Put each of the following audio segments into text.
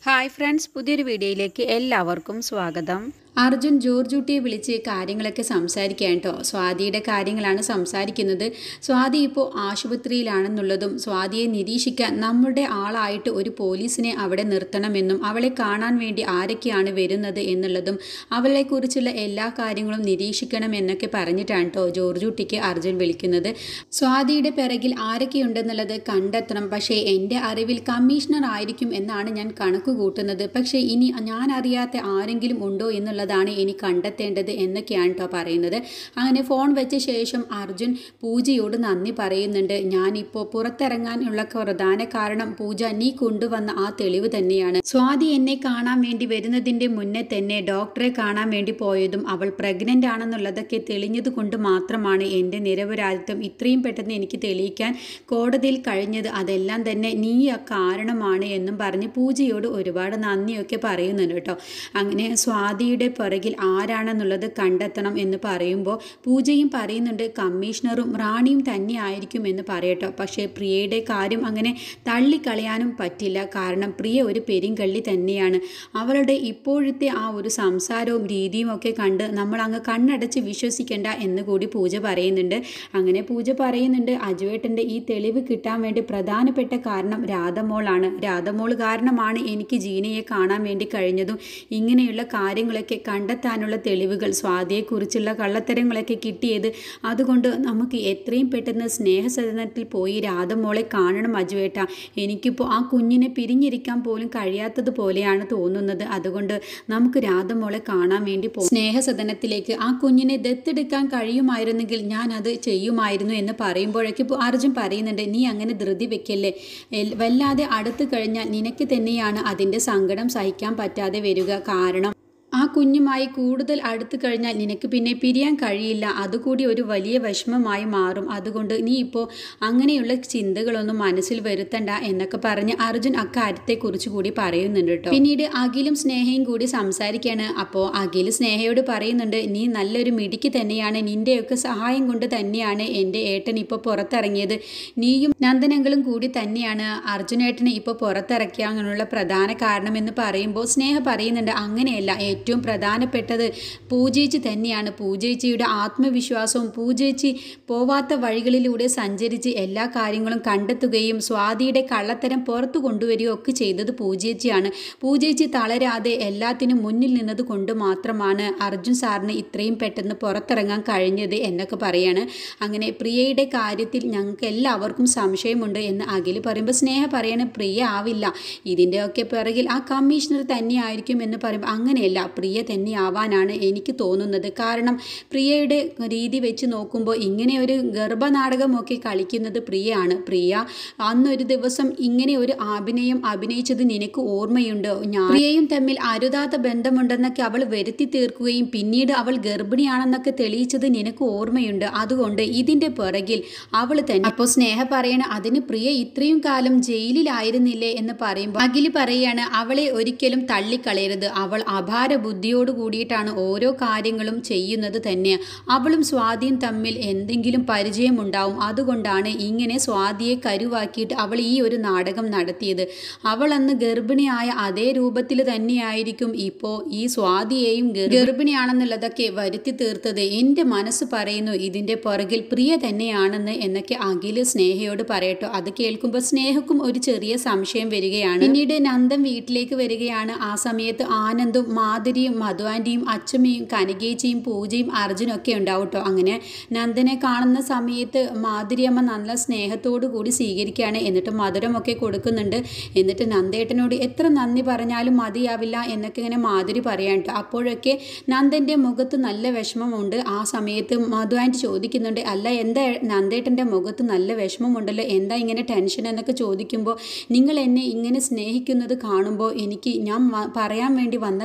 Hi friends, പുതിയൊരു വീഡിയോയിലേക്ക് എല്ലാവർക്കും സ്വാഗതം. അർജുൻ ജോർജുട്ടിയെ വിളിച്ച് കാര്യങ്ങളൊക്കെ സംസാരിക്കാൻ കേട്ടോ. സ്വാതിയുടെ കാര്യങ്ങളാണ് സംസാരിക്കുന്നത്. സ്വാതി ഇപ്പോൾ ആശുപത്രിയിലാണെന്നുള്ളതും സ്വാതിയെ നിരീക്ഷിക്കാൻ നമ്മളുടെ ആളായിട്ട് ഒരു പോലീസിനെ അവിടെ നിർത്തണമെന്നും അവളെ കാണാൻ വേണ്ടി ആരൊക്കെയാണ് വരുന്നത് എന്നുള്ളതും അവളെക്കുറിച്ചുള്ള എല്ലാ കാര്യങ്ങളും നിരീക്ഷിക്കണമെന്നൊക്കെ പറഞ്ഞിട്ടാണ് കേട്ടോ ജോർജുട്ടിക്ക് അർജുൻ വിളിക്കുന്നത്. സ്വാതിയുടെ പിറകിൽ ആരൊക്കെയുണ്ടെന്നുള്ളത് കണ്ടെത്തണം, പക്ഷേ എൻ്റെ അറിവിൽ കമ്മീഷണർ ആയിരിക്കും എന്നാണ് ഞാൻ കണക്ക് കൂട്ടുന്നത്. പക്ഷേ ഇനി ഞാൻ അറിയാത്ത ആരെങ്കിലും ഉണ്ടോ എന്നുള്ളത് ാണ് ഇനി കണ്ടെത്തേണ്ടത് എന്നൊക്കെയാണ് കേട്ടോ പറയുന്നത്. അങ്ങനെ ഫോൺ വെച്ച ശേഷം അർജുൻ പൂജയോട് നന്ദി പറയുന്നുണ്ട്. ഞാനിപ്പോൾ പുറത്തിറങ്ങാനുള്ള പ്രധാന കാരണം പൂജ നീ കൊണ്ടുവന്ന ആ തെളിവ് തന്നെയാണ്. സ്വാതി എന്നെ കാണാൻ വേണ്ടി വരുന്നതിൻ്റെ മുന്നേ തന്നെ ഡോക്ടറെ കാണാൻ വേണ്ടി പോയതും അവൾ പ്രഗ്നൻ്റ് ആണെന്നുള്ളതൊക്കെ തെളിഞ്ഞത് കൊണ്ട് മാത്രമാണ് എൻ്റെ നിരപരാധിത്വം ഇത്രയും പെട്ടെന്ന് എനിക്ക് തെളിയിക്കാൻ കോടതിയിൽ കഴിഞ്ഞത്. അതെല്ലാം തന്നെ നീ കാരണമാണ് എന്നും പറഞ്ഞ് പൂജയോട് ഒരുപാട് നന്ദിയൊക്കെ പറയുന്നുണ്ട് കേട്ടോ. അങ്ങനെ സ്വാതിയുടെ പുറകിൽ ആരാണെന്നുള്ളത് കണ്ടെത്തണം എന്ന് പറയുമ്പോൾ പൂജയും പറയുന്നുണ്ട് കമ്മീഷണറും റാണിയും തന്നെ ആയിരിക്കും എന്ന് പറയട്ടോ. പക്ഷേ പ്രിയയുടെ കാര്യം അങ്ങനെ തള്ളിക്കളയാനും പറ്റില്ല. കാരണം പ്രിയ ഒരു പെരിങ്കള്ളി തന്നെയാണ്. അവളുടെ ഇപ്പോഴത്തെ ആ ഒരു സംസാരവും രീതിയും ഒക്കെ കണ്ട് നമ്മൾ അങ്ങ് കണ്ണടച്ച് വിശ്വസിക്കേണ്ട എന്ന് കൂടി പൂജ പറയുന്നുണ്ട്. അങ്ങനെ പൂജ പറയുന്നുണ്ട് അജുവേട്ടൻ്റെ ഈ തെളിവ് കിട്ടാൻ വേണ്ടി പ്രധാനപ്പെട്ട കാരണം രാധമോളാണ്. രാധമോൾ കാരണമാണ് എനിക്ക് ജീനയെ കാണാൻ വേണ്ടി കഴിഞ്ഞതും ഇങ്ങനെയുള്ള കാര്യങ്ങളൊക്കെ കണ്ടെത്താനുള്ള തെളിവുകൾ സ്വാതിയെക്കുറിച്ചുള്ള കള്ളത്തരങ്ങളൊക്കെ കിട്ടിയത്. അതുകൊണ്ട് നമുക്ക് എത്രയും പെട്ടെന്ന് സ്നേഹസദനത്തിൽ പോയി രാധമോളെ കാണണം അജുവേട്ട. എനിക്കിപ്പോൾ ആ കുഞ്ഞിനെ പിരിഞ്ഞിരിക്കാൻ പോലും കഴിയാത്തതുപോലെയാണ് തോന്നുന്നത്. അതുകൊണ്ട് നമുക്ക് രാധമോളെ കാണാൻ വേണ്ടി പോകും. സ്നേഹസദനത്തിലേക്ക് ആ കുഞ്ഞിനെ ദത്തെടുക്കാൻ കഴിയുമായിരുന്നെങ്കിൽ ഞാൻ അത് ചെയ്യുമായിരുന്നു എന്ന് പറയുമ്പോഴേക്കും അർജുൻ പറയുന്നുണ്ട് നീ അങ്ങനെ ധൃതി വെക്കല്ലേ. വല്ലാതെ അടുത്ത് കഴിഞ്ഞാൽ നിനക്ക് തന്നെയാണ് അതിൻ്റെ സങ്കടം സഹിക്കാൻ പറ്റാതെ വരിക. കാരണം ആ കുഞ്ഞുമായി കൂടുതൽ അടുത്ത് കഴിഞ്ഞാൽ നിനക്ക് പിന്നെ പിരിയാൻ കഴിയില്ല. അതുകൂടി ഒരു വലിയ വിഷമമായി മാറും. അതുകൊണ്ട് നീ ഇപ്പോൾ അങ്ങനെയുള്ള ചിന്തകളൊന്നും മനസ്സിൽ വരുത്തണ്ട എന്നൊക്കെ പറഞ്ഞ് അർജുൻ അക്കാര്യത്തെക്കുറിച്ച് കൂടി പറയുന്നുണ്ട് കേട്ടോ. പിന്നീട് അഖിലും സ്നേഹയും കൂടി സംസാരിക്കുകയാണ്. അപ്പോൾ അഖിൽ സ്നേഹയോട് പറയുന്നുണ്ട് നീ നല്ലൊരു മിടുക്കി തന്നെയാണ്. നിൻ്റെയൊക്കെ സഹായം കൊണ്ട് തന്നെയാണ് എൻ്റെ ഏട്ടൻ ഇപ്പോൾ പുറത്തിറങ്ങിയത്. നീയും നന്ദനങ്ങളും കൂടി തന്നെയാണ് അർജുനേട്ടനെ ഇപ്പോൾ പുറത്തിറക്കാനുള്ള പ്രധാന കാരണമെന്ന് പറയുമ്പോൾ സ്നേഹ പറയുന്നുണ്ട് അങ്ങനെയല്ല, ഏറ്റവും പ്രധാനപ്പെട്ടത് പൂജേച്ചി തന്നെയാണ്. പൂജേച്ചിയുടെ ആത്മവിശ്വാസവും പൂജേച്ചി പോവാത്ത വഴികളിലൂടെ സഞ്ചരിച്ച് എല്ലാ കാര്യങ്ങളും കണ്ടെത്തുകയും സ്വാതിയുടെ കള്ളത്തരം പുറത്തു കൊണ്ടുവരികയും ഒക്കെ ചെയ്തത് പൂജേച്ചിയാണ്. പൂജേച്ചി തളരാതെ എല്ലാത്തിനും മുന്നിൽ നിന്നത് കൊണ്ട് മാത്രമാണ് അർജുൻ സാറിന് ഇത്രയും പെട്ടെന്ന് പുറത്തിറങ്ങാൻ കഴിഞ്ഞത് എന്നൊക്കെ പറയാണ്. അങ്ങനെ പ്രിയയുടെ കാര്യത്തിൽ ഞങ്ങൾക്ക് എല്ലാവർക്കും സംശയമുണ്ട് എന്ന് അഖിൽ പറയുമ്പോൾ സ്നേഹ പറയാണ് പ്രിയ ആവില്ല, ഇതിൻ്റെയൊക്കെ പിറകിൽ ആ കമ്മീഷണർ തന്നെയായിരിക്കും എന്ന് പറയുമ്പോൾ അങ്ങനെയല്ല, പ്രിയ തന്നെയാവാനാണ് എനിക്ക് തോന്നുന്നത്. കാരണം പ്രിയയുടെ രീതി വെച്ച് നോക്കുമ്പോൾ ഇങ്ങനെ ഒരു ഗർഭനാടകമൊക്കെ കളിക്കുന്നത് പ്രിയയാണ്. പ്രിയ അന്നൊരു ദിവസം ഇങ്ങനെ ഒരു അഭിനയം അഭിനയിച്ചത് നിനക്ക് ഓർമ്മയുണ്ടോ? ഞാൻ പ്രിയയും തമ്മിൽ അരുതാത്ത ബന്ധമുണ്ടെന്നൊക്കെ അവൾ വരുത്തി തീർക്കുകയും പിന്നീട് അവൾ ഗർഭിണിയാണെന്നൊക്കെ തെളിയിച്ചത് നിനക്ക് ഓർമ്മയുണ്ട്. അതുകൊണ്ട് ഇതിൻ്റെ പുറകിൽ അവൾ തന്നെ. അപ്പോൾ സ്നേഹ പറയണ അതിന് പ്രിയ ഇത്രയും കാലം ജയിലിലായിരുന്നില്ലേ എന്ന് പറയുമ്പോൾ അഖിൽ പറയാണ് അവളെ ഒരിക്കലും തള്ളിക്കളയരുത്. അവൾ അപാര ബുദ്ധിയോട് കൂടിയിട്ടാണ് ഓരോ കാര്യങ്ങളും ചെയ്യുന്നത് തന്നെ. അവളും സ്വാതിയും തമ്മിൽ എന്തെങ്കിലും പരിചയമുണ്ടാവും. അതുകൊണ്ടാണ് ഇങ്ങനെ സ്വാതിയെ കരുവാക്കിയിട്ട് അവൾ ഈ ഒരു നാടകം നടത്തിയത്. അവൾ അന്ന് ഗർഭിണിയായ അതേ രൂപത്തിൽ തന്നെയായിരിക്കും ഇപ്പോൾ ഈ സ്വാതിയെയും ഗർഭിണിയാണെന്നുള്ളതൊക്കെ വരുത്തി തീർത്തത്. എൻ്റെ മനസ്സ് പറയുന്നു ഇതിൻ്റെ പുറകിൽ പ്രിയ തന്നെയാണെന്ന് എന്നൊക്കെ അഖിൽ സ്നേഹയോട് പറയട്ടോ. അത് കേൾക്കുമ്പോൾ സ്നേഹക്കും ഒരു ചെറിയ സംശയം വരികയാണ്. പിന്നീട് നന്ദൻ വീട്ടിലേക്ക് വരികയാണ്. ആ സമയത്ത് ആനന്ദും മാധുരിയും മധുവാൻ്റിയും അച്ചമ്മയും കനകേച്ചിയും പൂജയും അർജുനും ഒക്കെ ഉണ്ടാവും കേട്ടോ. അങ്ങനെ നന്ദനെ കാണുന്ന സമയത്ത് മാധുരിയമ്മ നല്ല സ്നേഹത്തോടു കൂടി സ്വീകരിക്കുകയാണ്. എന്നിട്ട് മധുരമൊക്കെ കൊടുക്കുന്നുണ്ട്. എന്നിട്ട് നന്ദേട്ടനോട് എത്ര നന്ദി പറഞ്ഞാലും മതിയാവില്ല എന്നൊക്കെ ഇങ്ങനെ മാധുരി പറയാൻ കേട്ടോ. അപ്പോഴൊക്കെ നന്ദൻ്റെ മുഖത്ത് നല്ല വിഷമമുണ്ട്. ആ സമയത്ത് മധുവാൻ്റി ചോദിക്കുന്നുണ്ട് അല്ല എന്താ നന്ദേട്ടൻ്റെ മുഖത്ത് നല്ല വിഷമമുണ്ടല്ലോ, എന്താ ഇങ്ങനെ ടെൻഷൻ എന്നൊക്കെ ചോദിക്കുമ്പോൾ നിങ്ങൾ എന്നെ ഇങ്ങനെ സ്നേഹിക്കുന്നത് കാണുമ്പോൾ ഞാൻ പറയാൻ വേണ്ടി വന്ന കാര്യം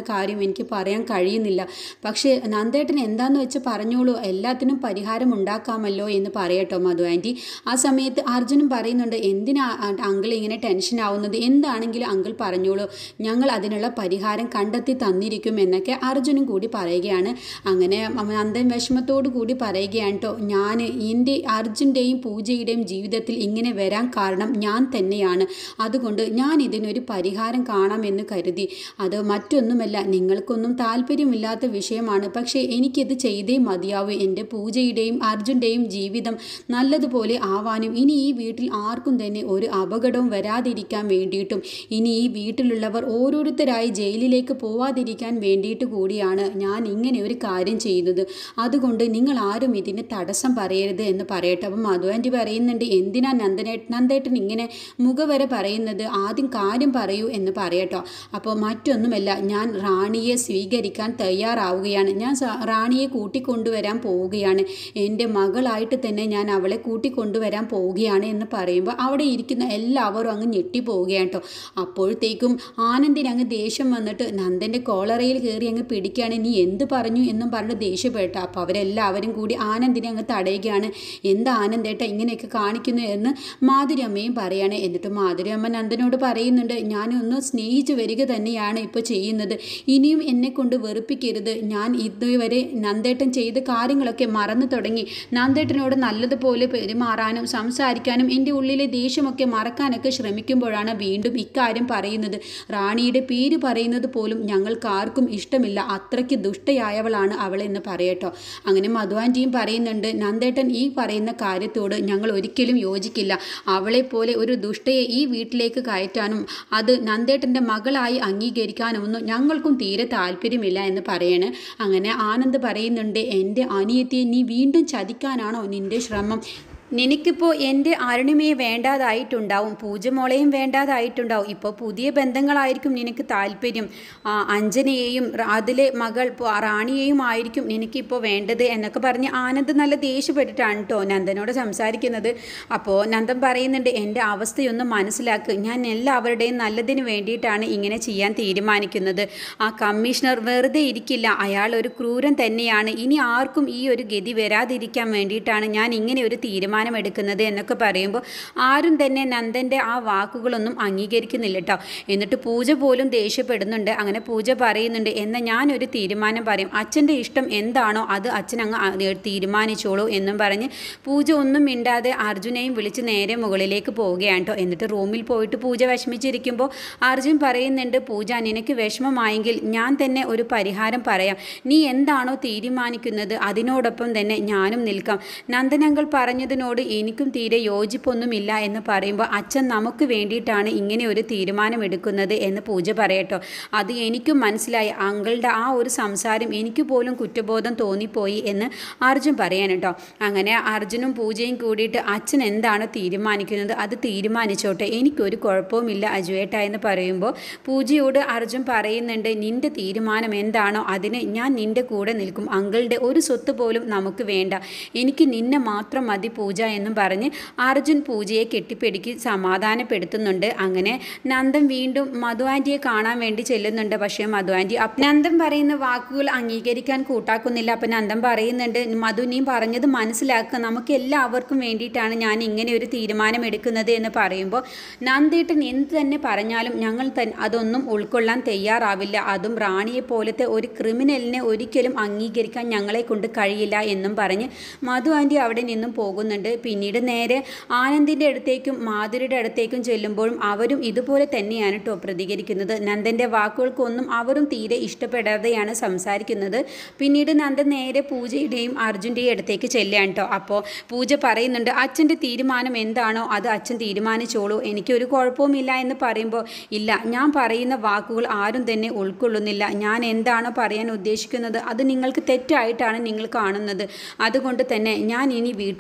എനിക്ക് പറയാൻ കഴിയുന്നില്ല. പക്ഷേ നന്ദേട്ടൻ എന്താന്ന് വെച്ച് പറഞ്ഞോളൂ, എല്ലാത്തിനും പരിഹാരം ഉണ്ടാക്കാമല്ലോ എന്ന് പറയട്ടോ മധു ആൻറ്റി. ആ സമയത്ത് അർജുനും പറയുന്നുണ്ട്, എന്തിനാ അങ്കിൾ ഇങ്ങനെ ടെൻഷൻ ആവുന്നത്, എന്താണെങ്കിലും അങ്കിൾ പറഞ്ഞോളൂ, ഞങ്ങൾ അതിനുള്ള പരിഹാരം കണ്ടെത്തി തന്നിരിക്കും എന്നൊക്കെ അർജുനും കൂടി പറയുകയാണ്. അങ്ങനെ നന്ദൻ വിഷമത്തോടു കൂടി പറയുകയാണ് കേട്ടോ, ഞാൻ എൻ്റെ അർജുൻ്റെയും പൂജയുടെയും ജീവിതത്തിൽ ഇങ്ങനെ വരാൻ കാരണം ഞാൻ തന്നെയാണ്. അതുകൊണ്ട് ഞാൻ ഇതിനൊരു പരിഹാരം കാണാമെന്ന് കരുതി. അത് മറ്റൊന്നുമല്ല, നിങ്ങൾക്കൊന്നും താല്പര്യമില്ലാത്ത വിഷയമാണ്, പക്ഷേ എനിക്കിത് ചെയ്തേ മതിയാവൂ. എൻ്റെ പൂജയുടെയും അർജുൻ്റെയും ജീവിതം നല്ലതുപോലെ ആവാനും ഇനി ഈ വീട്ടിൽ ആർക്കും തന്നെ ഒരു അപകടവും വരാതിരിക്കാൻ വേണ്ടിയിട്ടും ഇനി ഈ വീട്ടിലുള്ളവർ ഓരോരുത്തരായി ജയിലിലേക്ക് പോവാതിരിക്കാൻ വേണ്ടിയിട്ട് കൂടിയാണ് ഞാൻ ഇങ്ങനെ ഒരു കാര്യം ചെയ്യുന്നത്. അതുകൊണ്ട് നിങ്ങൾ ആരും ഇതിന് തടസ്സം പറയരുത് എന്ന് പറയട്ടെ. അപ്പം മധു ആൻറ്റി പറയുന്നുണ്ട്, എന്തിനാ നന്ദേട്ടൻ ഇങ്ങനെ മുഖവരെ പറയുന്നത്, ആദ്യം കാര്യം പറയൂ എന്ന് പറയട്ടോ. അപ്പോൾ മറ്റൊന്നുമല്ല, ഞാൻ റാണിയെ സ്വീകരിക്കാൻ തയ്യാറാവുകയാണ്. ഞാൻ റാണിയെ കൂട്ടിക്കൊണ്ടുവരാൻ പോവുകയാണ്. എൻ്റെ മകളായിട്ട് തന്നെ ഞാൻ അവളെ കൂട്ടിക്കൊണ്ടുവരാൻ പോവുകയാണ് എന്ന് പറയുമ്പോൾ അവിടെ ഇരിക്കുന്ന എല്ലാവരും അങ്ങ് ഞെട്ടിപ്പോവുകയാണ് കേട്ടോ. അപ്പോഴത്തേക്കും ആനന്ദിന് അങ്ങ് ദേഷ്യം വന്നിട്ട് നന്ദൻ്റെ കോളറയിൽ കയറി അങ്ങ് പിടിക്കുകയാണ്. നീ എന്ത് പറഞ്ഞു എന്നും പറഞ്ഞ് ദേഷ്യപ്പെട്ട. അപ്പോൾ അവരെല്ലാവരും കൂടി ആനന്ദിനെ അങ്ങ് തടയുകയാണ്. എന്താ ആനന്ദേട്ട ഇങ്ങനെയൊക്കെ കാണിക്കുന്നു എന്ന് മാധുരി അമ്മയും പറയാണ്. എന്നിട്ട് മാധുരി അമ്മ നന്ദനോട് പറയുന്നുണ്ട്, ഞാനൊന്ന് സ്നേഹിച്ച് വരിക തന്നെയാണ് ഇപ്പോൾ ചെയ്യുന്നത്. ഇനിയും എന്നെ കൊണ്ട് വെറുപ്പിക്കരുത്. ഞാൻ ഇതുവരെ നന്ദേട്ടൻ ചെയ്ത കാര്യങ്ങളൊക്കെ മറന്നു തുടങ്ങി. നന്ദേട്ടനോട് നല്ലതുപോലെ പെരുമാറാനും സംസാരിക്കാനും എൻ്റെ ഉള്ളിലെ ദേഷ്യമൊക്കെ മറക്കാനൊക്കെ ശ്രമിക്കുമ്പോഴാണ് വീണ്ടും ഇക്കാര്യം പറയുന്നത്. റാണിയുടെ പേര് പറയുന്നത് പോലും ഞങ്ങൾക്ക് ആർക്കും ഇഷ്ടമില്ല. അത്രയ്ക്ക് ദുഷ്ടയായവളാണ് അവളെന്ന് പറയട്ടോ. അങ്ങനെ മധു ആൻറ്റിയും പറയുന്നുണ്ട്, നന്ദേട്ടൻ ഈ പറയുന്ന കാര്യത്തോട് ഞങ്ങൾ ഒരിക്കലും യോജിക്കില്ല. അവളെപ്പോലെ ഒരു ദുഷ്ടയെ ഈ വീട്ടിലേക്ക് കയറ്റാനും അത് നന്ദേട്ടൻ്റെ മകളായി അംഗീകരിക്കാനൊന്നും ഞങ്ങൾക്കും തീരെ താല്പര്യമില്ല എന്ന് പറയാണ്. അങ്ങനെ ആനന്ദ് പറയുന്നുണ്ട്, എൻ്റെ അനിയത്തിയെ നീ വീണ്ടും ചതിക്കാനാണോ നിൻ്റെ ശ്രമം? നിനക്കിപ്പോൾ എൻ്റെ അരുണിമയെ വേണ്ടാതായിട്ടുണ്ടാവും, പൂജമോളെയും വേണ്ടാതായിട്ടുണ്ടാവും. ഇപ്പോൾ പുതിയ ബന്ധങ്ങളായിരിക്കും നിനക്ക് താല്പര്യം. അഞ്ജനയെയും അതിലെ മകൾ റാണിയെയും ആയിരിക്കും നിനക്കിപ്പോൾ വേണ്ടത് എന്നൊക്കെ പറഞ്ഞ് ആനന്ദ് നല്ല ദേഷ്യപ്പെട്ടിട്ടാണ് കേട്ടോ നന്ദനോട് സംസാരിക്കുന്നത്. അപ്പോൾ നന്ദൻ പറയുന്നുണ്ട്, എൻ്റെ അവസ്ഥയൊന്നും മനസ്സിലാക്കുക. ഞാൻ എല്ലാവരുടെയും നല്ലതിന് വേണ്ടിയിട്ടാണ് ഇങ്ങനെ ചെയ്യാൻ തീരുമാനിക്കുന്നത്. ആ കമ്മീഷണർ വെറുതെ ഇരിക്കില്ല, അയാൾ ഒരു ക്രൂരൻ തന്നെയാണ്. ഇനി ആർക്കും ഈ ഒരു ഗതി വരാതിരിക്കാൻ വേണ്ടിയിട്ടാണ് ഞാൻ ഇങ്ങനെ ഒരു തീരുമാനം എടുക്കുന്നത് എന്നൊക്കെ പറയുമ്പോൾ ആരും തന്നെ നന്ദൻ്റെ ആ വാക്കുകളൊന്നും അംഗീകരിക്കുന്നില്ല കേട്ടോ. എന്നിട്ട് പൂജ പോലും ദേഷ്യപ്പെടുന്നുണ്ട്. അങ്ങനെ പൂജ പറയുന്നുണ്ട്, എന്നാൽ ഞാനൊരു തീരുമാനം പറയും, അച്ഛൻ്റെ ഇഷ്ടം എന്താണോ അത് അച്ഛൻ അങ്ങ് തീരുമാനിച്ചോളൂ എന്നും പറഞ്ഞ് പൂജ ഒന്നും മിണ്ടാതെ അർജുനെയും വിളിച്ച് നേരെ മുകളിലേക്ക് പോവുകയാണ് കേട്ടോ. എന്നിട്ട് റൂമിൽ പോയിട്ട് പൂജ വിഷമിച്ചിരിക്കുമ്പോൾ അർജുൻ പറയുന്നുണ്ട്, പൂജ നിനക്ക് വിഷമമായെങ്കിൽ ഞാൻ തന്നെ ഒരു പരിഹാരം പറയാം. നീ എന്താണോ തീരുമാനിക്കുന്നത് അതിനോടൊപ്പം തന്നെ ഞാനും നിൽക്കാം. നന്ദനങ്ങൾ പറഞ്ഞതിനോട് എനിക്കും തീരെ യോജിപ്പൊന്നുമില്ല എന്ന് പറയുമ്പോൾ അച്ഛൻ നമുക്ക് വേണ്ടിയിട്ടാണ് ഇങ്ങനെ ഒരു തീരുമാനമെടുക്കുന്നത് എന്ന് പൂജ പറയട്ടോ. അത് എനിക്കും മനസ്സിലായി. അങ്കിളുടെ ആ ഒരു സംസാരം എനിക്ക് പോലും കുറ്റബോധം തോന്നിപ്പോയി എന്ന് അർജുൻ പറയാൻ കേട്ടോ. അങ്ങനെ അർജുനും പൂജയും കൂടിയിട്ട് അച്ഛൻ എന്താണ് തീരുമാനിക്കുന്നത് അത് തീരുമാനിച്ചോട്ടെ, എനിക്കൊരു കുഴപ്പവുമില്ല അജുവേട്ട എന്ന് പറയുമ്പോൾ പൂജയോട് അർജുൻ പറയുന്നുണ്ട്, നിൻ്റെ തീരുമാനം എന്താണോ അതിന് ഞാൻ നിൻ്റെ കൂടെ നിൽക്കും. അങ്കിളുടെ ഒരു സ്വത്ത് പോലും നമുക്ക് വേണ്ട, എനിക്ക് നിന്നെ മാത്രം മതി പൂജ എന്നും പറഞ്ഞ് അർജുൻ പൂജയെ കെട്ടിപ്പിടിക്ക് സമാധാനപ്പെടുത്തുന്നുണ്ട്. അങ്ങനെ നന്ദൻ വീണ്ടും മധു ആൻറ്റിയെ കാണാൻ വേണ്ടി ചെല്ലുന്നുണ്ട്. പക്ഷേ മധു ആൻറ്റി നന്ദൻ പറയുന്ന വാക്കുകൾ അംഗീകരിക്കാൻ കൂട്ടാക്കുന്നില്ല. അപ്പം നന്ദൻ പറയുന്നുണ്ട്, മധു നീ പറഞ്ഞത് മനസ്സിലാക്കുക, നമുക്ക് എല്ലാവർക്കും വേണ്ടിയിട്ടാണ് ഞാൻ ഇങ്ങനെ ഒരു തീരുമാനം എടുക്കുന്നത് എന്ന് പറയുമ്പോൾ നന്ദേട്ടൻ എന്ത് തന്നെ പറഞ്ഞാലും ഞങ്ങൾ അതൊന്നും ഉൾക്കൊള്ളാൻ തയ്യാറാവില്ല. അതും റാണിയെ പോലത്തെ ഒരു ക്രിമിനലിനെ ഒരിക്കലും അംഗീകരിക്കാൻ ഞങ്ങളെ കൊണ്ട് കഴിയില്ല എന്നും പറഞ്ഞ് മധു ആൻറ്റി അവിടെ നിന്നും പോകുന്നുണ്ട്. പിന്നീട് നേരെ ആനന്ദിൻ്റെ അടുത്തേക്കും മാധുരിയുടെ അടുത്തേക്കും ചെല്ലുമ്പോഴും അവരും ഇതുപോലെ തന്നെയാണ് കേട്ടോ പ്രതികരിക്കുന്നത്. നന്ദൻ്റെ വാക്കുകൾക്കൊന്നും അവരും തീരെ ഇഷ്ടപ്പെടാതെയാണ് സംസാരിക്കുന്നത്. പിന്നീട് നന്ദൻ നേരെ പൂജയുടെയും അർജുൻ്റെയും അടുത്തേക്ക് ചെല്ലുകയാണ് കേട്ടോ. അപ്പോൾ പൂജ പറയുന്നുണ്ട്, അച്ഛൻ്റെ തീരുമാനം എന്താണോ അത് അച്ഛൻ തീരുമാനിച്ചോളൂ, എനിക്കൊരു കുഴപ്പവുമില്ല എന്ന് പറയുമ്പോൾ ഇല്ല, ഞാൻ പറയുന്ന വാക്കുകൾ ആരും തന്നെ ഉൾക്കൊള്ളുന്നില്ല. ഞാൻ എന്താണോ പറയാൻ ഉദ്ദേശിക്കുന്നത് അത് നിങ്ങൾക്ക് തെറ്റായിട്ടാണ് നിങ്ങൾ കാണുന്നത്. അതുകൊണ്ട് തന്നെ ഞാൻ ഇനി വീട്ടിലേക്ക് പോകും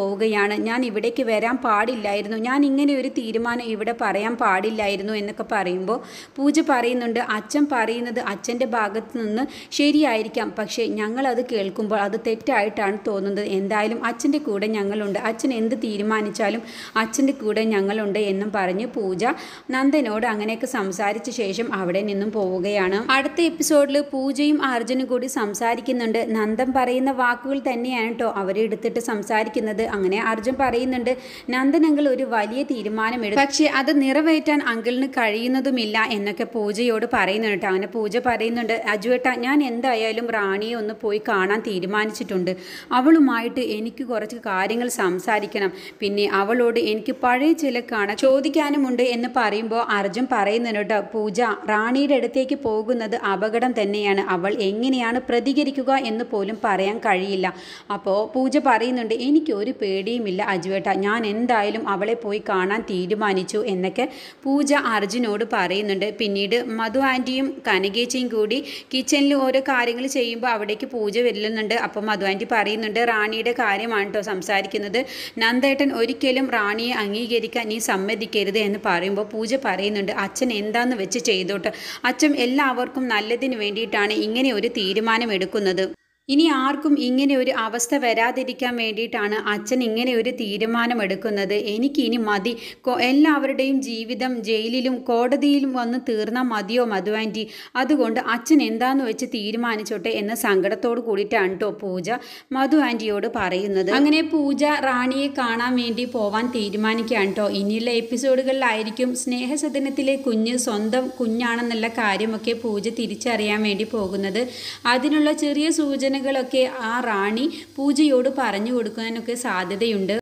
പോവുകയാണ്. ഞാൻ ഇവിടേക്ക് വരാൻ പാടില്ലായിരുന്നു, ഞാൻ ഇങ്ങനെ ഒരു തീരുമാനം ഇവിടെ പറയാൻ പാടില്ലായിരുന്നു എന്നൊക്കെ പറയുമ്പോൾ പൂജ പറയുന്നുണ്ട്, അച്ഛൻ പറയുന്നത് അച്ഛൻ്റെ ഭാഗത്ത് നിന്ന് ശരിയായിരിക്കാം, പക്ഷേ ഞങ്ങളത് കേൾക്കുമ്പോൾ അത് തെറ്റായിട്ടാണ് തോന്നുന്നത്. എന്തായാലും അച്ഛൻ്റെ കൂടെ ഞങ്ങളുണ്ട്, അച്ഛൻ എന്ത് തീരുമാനിച്ചാലും അച്ഛൻ്റെ കൂടെ ഞങ്ങളുണ്ട് എന്നും പറഞ്ഞ് പൂജ നന്ദനോട് അങ്ങനെയൊക്കെ സംസാരിച്ച ശേഷം അവിടെ നിന്നും പോവുകയാണ്. അടുത്ത എപ്പിസോഡിൽ പൂജയും അർജുനും കൂടി സംസാരിക്കുന്നുണ്ട്. നന്ദൻ പറയുന്ന വാക്കുകൾ തന്നെയാണ് കേട്ടോ അവരെടുത്തിട്ട് സംസാരിക്കുന്നത്. അങ്ങനെ അർജുൻ പറയുന്നുണ്ട്, നന്ദൻ അങ്കിൾ ഒരു വലിയ തീരുമാനമെടുത്തു, പക്ഷേ അത് നിറവേറ്റാൻ അങ്കിളിന് കഴിയുന്നതുമില്ല എന്നൊക്കെ പൂജയോട് പറയുന്നുണ്ട് കേട്ടോ. അങ്ങനെ പൂജ പറയുന്നുണ്ട്, അജുവേട്ട ഞാൻ എന്തായാലും റാണിയെ ഒന്ന് പോയി കാണാൻ തീരുമാനിച്ചിട്ടുണ്ട്, അവളുമായിട്ട് എനിക്ക് കുറച്ച് കാര്യങ്ങൾ സംസാരിക്കണം, പിന്നെ അവളോട് എനിക്ക് പഴയ ചില ചോദിക്കാനുമുണ്ട് എന്ന് പറയുമ്പോൾ അർജുൻ പറയുന്നുണ്ട് കേട്ടോ, പൂജ റാണിയുടെ അടുത്തേക്ക് പോകുന്നത് അപകടം തന്നെയാണ്, അവൾ എങ്ങനെയാണ് പ്രതികരിക്കുക എന്ന് പോലും പറയാൻ കഴിയില്ല. അപ്പോൾ പൂജ പറയുന്നുണ്ട്, എനിക്കൊരു പേടിയുമില്ല അജുവേട്ട, ഞാൻ എന്തായാലും അവളെ പോയി കാണാൻ തീരുമാനിച്ചു എന്നൊക്കെ പൂജ അർജുനോട് പറയുന്നുണ്ട്. പിന്നീട് മധു ആൻറ്റിയും കനകേച്ചിയും കൂടി കിച്ചണിൽ ഓരോ കാര്യങ്ങൾ ചെയ്യുമ്പോൾ അവിടേക്ക് പൂജ വരുന്നുണ്ട്. അപ്പോൾ മധു ആൻറ്റി പറയുന്നുണ്ട്, റാണിയുടെ കാര്യമാണ് കേട്ടോ സംസാരിക്കുന്നത്, നന്ദേട്ടൻ ഒരിക്കലും റാണിയെ അംഗീകരിക്കാൻ നീ സമ്മതിക്കരുത് എന്ന് പറയുമ്പോൾ പൂജ പറയുന്നുണ്ട്, അച്ഛൻ എന്താന്ന് വെച്ച് ചെയ്തോട്ട്, അച്ഛൻ എല്ലാവർക്കും നല്ലതിന് വേണ്ടിയിട്ടാണ് ഇങ്ങനെ ഒരു തീരുമാനം എടുക്കുന്നത്, ഇനി ആർക്കും ഇങ്ങനെ ഒരു അവസ്ഥ വരാതിരിക്കാൻ വേണ്ടിയിട്ടാണ് അച്ഛൻ ഇങ്ങനെ ഒരു തീരുമാനമെടുക്കുന്നത്, എനിക്കിനി മതി, എല്ലാവരുടെയും ജീവിതം ജയിലിലും കോടതിയിലും വന്ന് തീർന്നാൽ മതിയോ മധു ആൻറ്റി, അതുകൊണ്ട് അച്ഛൻ എന്താന്ന് വെച്ച് തീരുമാനിച്ചോട്ടെ എന്ന സങ്കടത്തോട് കൂടിയിട്ടാണ് കേട്ടോ പൂജ മധു ആൻറ്റിയോട് പറയുന്നത്. അങ്ങനെ പൂജ റാണിയെ കാണാൻ വേണ്ടി പോവാൻ തീരുമാനിക്കുകയാണ് കേട്ടോ. ഇനിയുള്ള എപ്പിസോഡുകളിലായിരിക്കും സ്നേഹസദനത്തിലെ കുഞ്ഞ് സ്വന്തം കുഞ്ഞാണെന്നുള്ള കാര്യമൊക്കെ പൂജ തിരിച്ചറിയാൻ വേണ്ടി പോകുന്നത്. അതിനുള്ള ചെറിയ സൂചനകളൊക്കെ ആ റാണി പൂജയോട് പറഞ്ഞു കൊടുക്കാനൊക്കെ സാധ്യതയുണ്ട്.